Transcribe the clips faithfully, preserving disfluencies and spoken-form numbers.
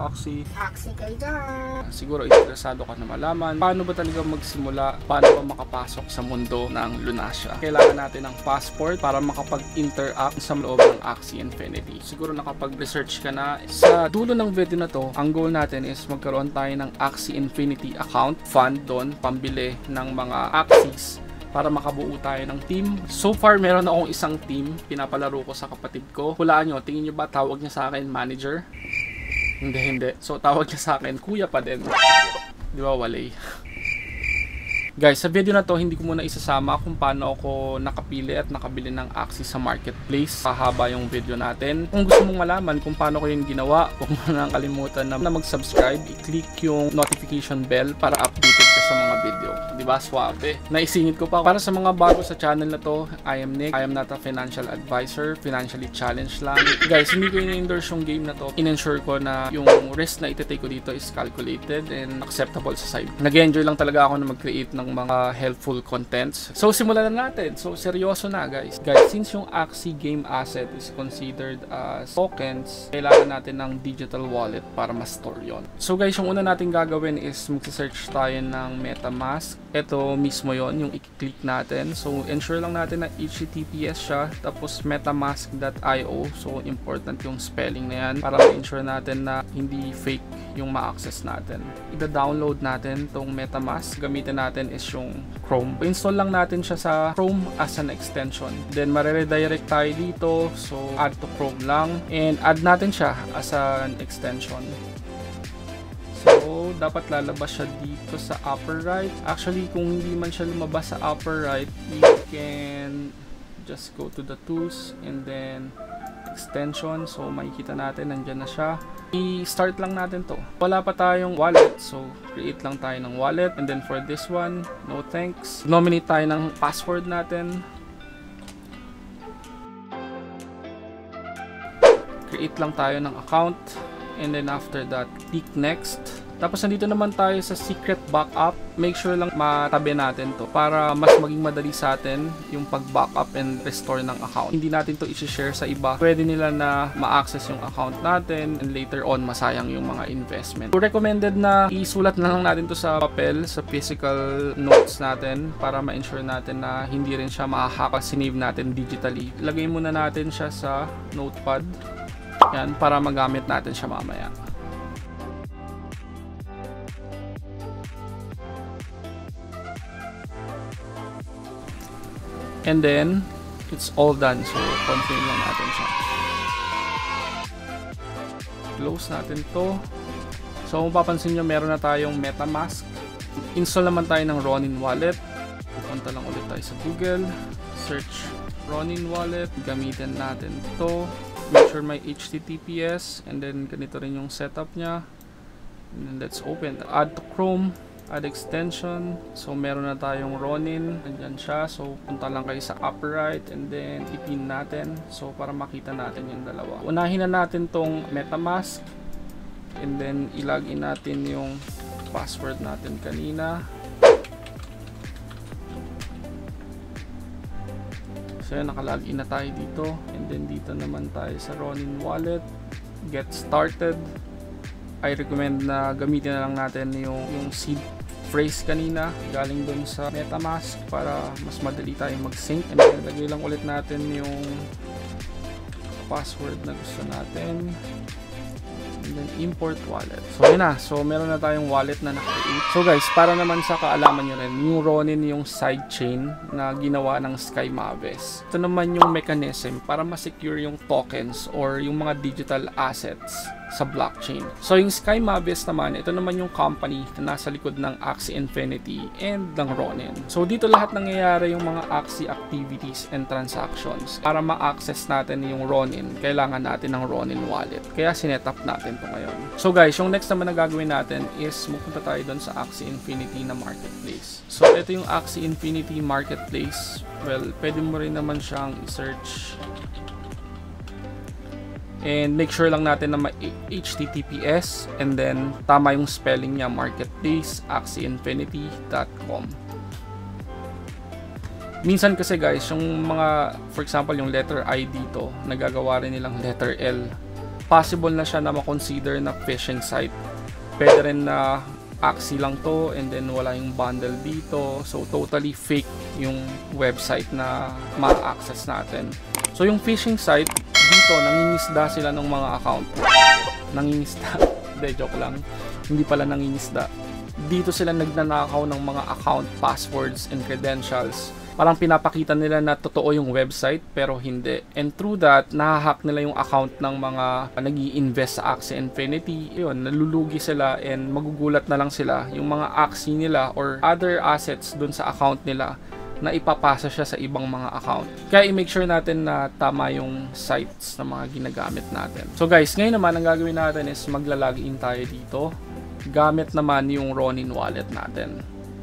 Axie. Axie kayo dyan. Siguro interesado ka na malaman paano ba talaga magsimula, paano ba makapasok sa mundo ng Lunasya. Kailangan natin ng passport para makapag-interact sa loob ng Axie Infinity. Siguro nakapag-research ka na. Sa dulo ng video na to, ang goal natin is magkaroon tayo ng Axie Infinity account, fund doon, pambili ng mga Axies para makabuo tayo ng team. So far, meron akong isang team. Pinapalaro ko sa kapatid ko. Hulaan nyo, tingin nyo ba tawag niya sa akin manager? Hindi, hindi. So tawag niya sa akin kuya pa din. Di ba, walay? Guys, sa video na to, hindi ko muna isasama kung paano ako nakapili at nakabili ng Axie sa marketplace. Kahaba yung video natin. Kung gusto mong malaman kung paano ko yun ginawa, huwag mo nang kalimutan na mag-subscribe. I-click yung notification bell para updated ka sa mga video. Diba? Swabe. Naisingit ko pa. Para sa mga bago sa channel na to, I am Nick. I am not a financial advisor. Financially challenged lang. Guys, hindi ko in-endorse yung game na to. In-ensure ko na yung risk na iti-take ko dito is calculated and acceptable sa side. Nag-enjoy lang talaga ako na mag-create ng mga helpful contents. So simulan na natin. So seryoso na guys. Guys, since yung Axie game asset is considered as tokens, kailangan natin ng digital wallet para ma-store yon. So guys, yung una natin gagawin is mag-search tayo ng Metamask. Ito mismo yon yung i-click natin. So ensure lang natin na H T T P S siya, tapos metamask dot i o. So important yung spelling na yan para ma-ensure natin na hindi fake yung ma-access natin. Ida-download natin tong Metamask. Gamitin natin is yung Chrome. Install lang natin siya sa Chrome as an extension. Then mare-redirect tayo dito. So add to Chrome lang and add natin siya as an extension. So dapat lalabas siya dito sa upper right. Actually, kung hindi man siya lumabas sa upper right, you can just go to the tools and then extension. So makikita natin nandyan na siya. I-start lang natin to. Wala pa tayong wallet, so create lang tayo ng wallet. And then for this one, no thanks. Nominate tayo ng password natin. Create lang tayo ng account. And then after that, click next. Tapos nandito naman tayo sa secret backup. Make sure lang matabi natin to para mas maging madali sa atin yung pag-backup and restore ng account. Hindi natin to i-share sa iba. Pwede nila na ma-access yung account natin and later on masayang yung mga investment. So recommended na isulat na lang natin to sa papel, sa physical notes natin para ma-ensure natin na hindi rin siya ma-hack. Sinave natin digitally. Lagay muna natin siya sa notepad. Yan, para magamit natin siya mamaya. And then, it's all done. So, confirm lang natin siya. Close natin to. So, kung papansin nyo, meron na tayong Metamask. Install naman tayo ng Ronin wallet. Pupunta lang ulit tayo sa Google. Search Ronin wallet. Gamitin natin to. Make sure may H T T P S. And then, ganito rin yung setup niya. And then, let's open. Add to Chrome. Add extension. So meron na tayong Ronin. Andyan siya. So punta lang kayo sa upper right and then ipin natin. So para makita natin yung dalawa. Unahin na natin tong Metamask and then ilagin natin yung password natin kanina. So yun, nakalagin na tayo dito. And then dito naman tayo sa Ronin wallet. Get started. I recommend na gamitin na lang natin yung, yung seed phrase kanina galing dun sa Metamask para mas madali tayong mag-sync. And then lagay lang ulit natin yung password na gusto natin. And then import wallet. So yun na. So meron na tayong wallet na na-create. So guys, para naman sa kaalaman nyo rin, yung Ronin yung sidechain na ginawa ng Sky Mavis. Ito naman yung mechanism para ma-secure yung tokens or yung mga digital assets sa blockchain. So yung Sky Mavis naman, ito naman yung company na nasa likod ng Axie Infinity and ng Ronin. So dito lahat nangyayari yung mga Axie activities and transactions. Para ma-access natin yung Ronin, kailangan natin ng Ronin wallet. Kaya sinet up natin ito ngayon. So guys, yung next naman na gagawin natin is mapunta tayo doon sa Axie Infinity na marketplace. So ito yung Axie Infinity marketplace. Well, pwede mo rin naman siyang i-search. And make sure lang natin na may H T T P S and then tama yung spelling niya, marketplace axie infinity dot com. Minsan kasi guys, yung mga, for example, yung letter I dito, nagagawa rin nilang letter L. possible na siya na ma-consider na phishing site. Pwede rin na Axie lang to and then wala yung bundle dito. So totally fake yung website na ma-access natin. So yung phishing site, dito nangingisda sila ng mga account. Nangingisda. Hindi, joke lang. Hindi pala nangingisda. Dito sila nagnanakaw ng mga account passwords and credentials. Parang pinapakita nila na totoo yung website pero hindi. And through that, nahahack nila yung account ng mga nag-i-invest sa Axie Infinity. Yun, nalulugi sila and magugulat na lang sila yung mga Axie nila or other assets dun sa account nila na ipapasa siya sa ibang mga account. Kaya i-make sure natin na tama yung sites na mga ginagamit natin. So guys, ngayon naman ang gagawin natin is magla-login tayo dito. Gamit naman yung Ronin wallet natin.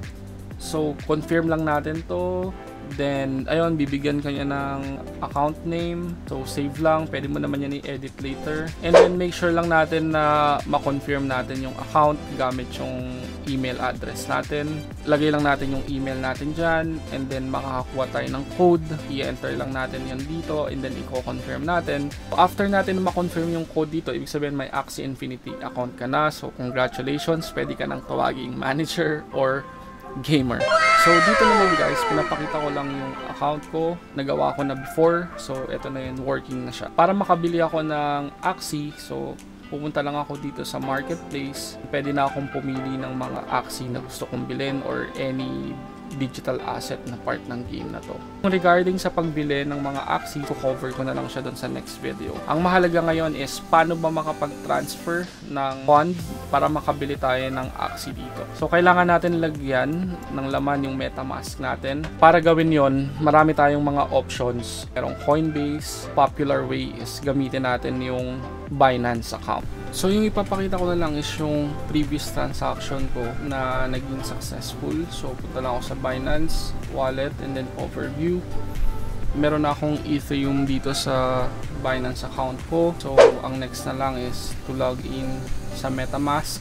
So, confirm lang natin to. Then, ayun, bibigyan kanya ng account name. So, save lang. Pwede mo naman yan i-edit later. And then, make sure lang natin na ma-confirm natin yung account gamit yung email address natin. Lagay lang natin yung email natin dyan. And then, makakakuha tayo ng code. I-enter lang natin yan dito. And then, i-confirm natin. After natin ma-confirm yung code dito, ibig sabihin may Axie Infinity account ka na. So, congratulations. Pwede ka nang tawaging manager or gamer. So dito naman guys, pinapakita ko lang yung account ko. Nagawa ko na before. So ito na yun, working na siya. Para makabili ako ng Axie, so pupunta lang ako dito sa marketplace. Pwede na akong pumili ng mga Axie na gusto kong bilhin or any digital asset na part ng game na to. Regarding sa pagbili ng mga Axie, cover ko na lang siya doon sa next video. Ang mahalaga ngayon is paano ba makapag-transfer ng fund para makabili tayo ng Axie dito. So kailangan natin lagyan ng laman yung Metamask natin. Para gawin yon, marami tayong mga options. Merong Coinbase, popular way is gamitin natin yung Binance account. So yung ipapakita ko na lang is yung previous transaction ko na naging successful. So punta lang ako sa Binance wallet and then overview. Meron na akong Ethereum dito sa Binance account ko. So ang next na lang is to log in sa Metamask.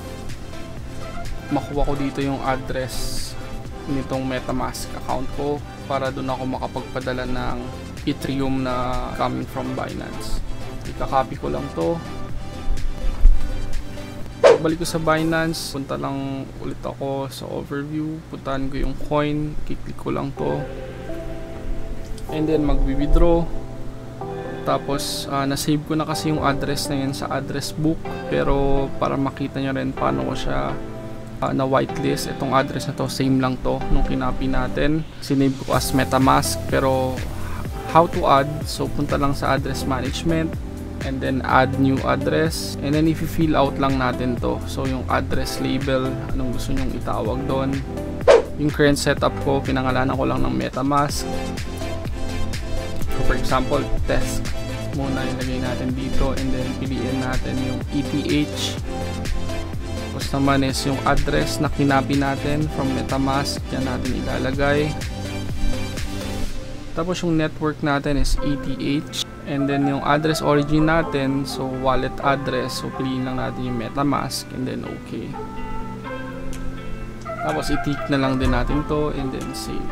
Makuha ko dito yung address nitong Metamask account ko para doon ako makapagpadala ng Ethereum na coming from Binance. Ika-copy ko lang to. Balik ko sa Binance, punta lang ulit ako sa overview, puntahan ko yung coin, kiklik ko lang to and then mag-withdraw. Tapos uh, na-save ko na kasi yung address na yun sa address book, pero para makita nyo rin paano ko siya uh, na whitelist. Itong address na to, same lang to nung kinopy natin, sinave ko as Metamask. Pero how to add, so punta lang sa address management and then add new address, and then if you fill out lang natin to, so yung address label, anong gusto nyong itawag doon. Yung current setup ko, pinangalanan ko lang ng Metamask. So for example, test muna ilagay natin dito and then piliin natin yung E T H. Tapos naman is yung address na kinapi natin from Metamask, yan natin ilalagay. Tapos yung network natin is E T H. And then yung address origin natin, so wallet address, so piliin lang natin yung Metamask and then okay. Tapos i-tick na lang din natin to and then save.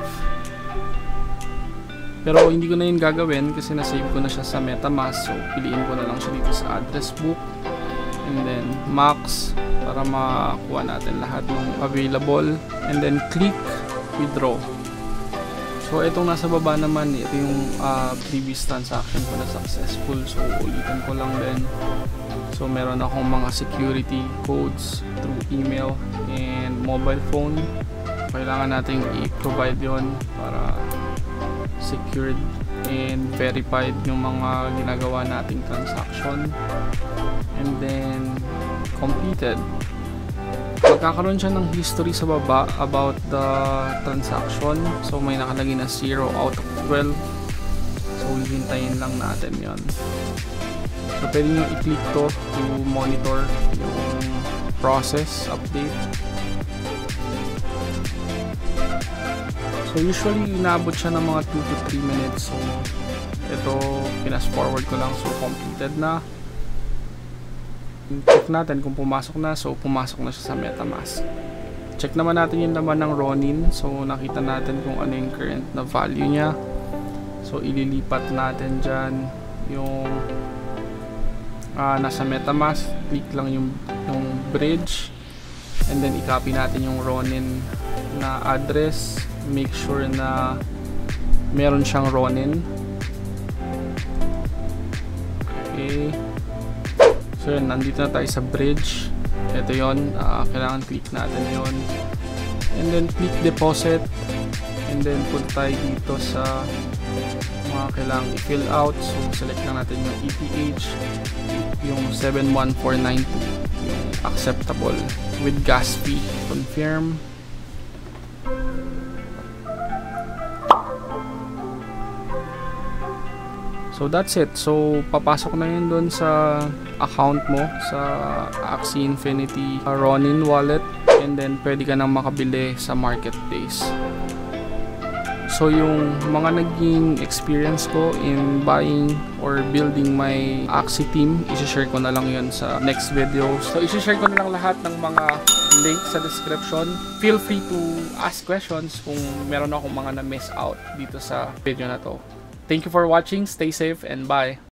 Pero hindi ko na yun gagawin kasi na-save ko na siya sa Metamask, so piliin ko na lang siya dito sa address book and then max para makuha natin lahat ng available and then click withdraw. So itong nasa baba naman, ito yung uh, previous transaction ko na successful, so ulitin ko lang din. So meron akong mga security codes through email and mobile phone. Kailangan natin i-provide yon para secured and verified yung mga ginagawa nating transaction, and then completed. Magkakaroon siya ng history sa baba about the transaction. So may nakalagay na zero out of twelve. So hihintayin lang natin yon. So pwede nyo i-click to to monitor yung process update. So usually inaabot siya ng mga two to three minutes. So ito pinas forward ko lang, so completed na. Check natin kung pumasok na, so pumasok na siya sa Metamask. Check naman natin yung laman ng Ronin, so nakita natin kung ano yung current na value niya. So ililipat natin dyan yung uh, nasa Metamask, click lang yung, yung bridge, and then i-copy natin yung Ronin na address. Make sure na meron siyang Ronin. Okay. So yun, nandito na tayo sa bridge. Ito yun, uh, kailangan click natin yun. And then click deposit. And then punta tayo dito sa mga kailangan i-fill out. So select lang natin yung E T H, yung seven one four nine two, yung acceptable with gas fee. Confirm. So that's it. So papasok na yun doon sa account mo sa Axie Infinity uh, Ronin wallet, and then pwede ka nang makabili sa marketplace. So yung mga naging experience ko in buying or building my Axie team, i-share ko na lang yun sa next video. So i-share ko na lang lahat ng mga link sa description. Feel free to ask questions kung meron akong mga na-miss out dito sa video na to. Thank you for watching, stay safe, and bye!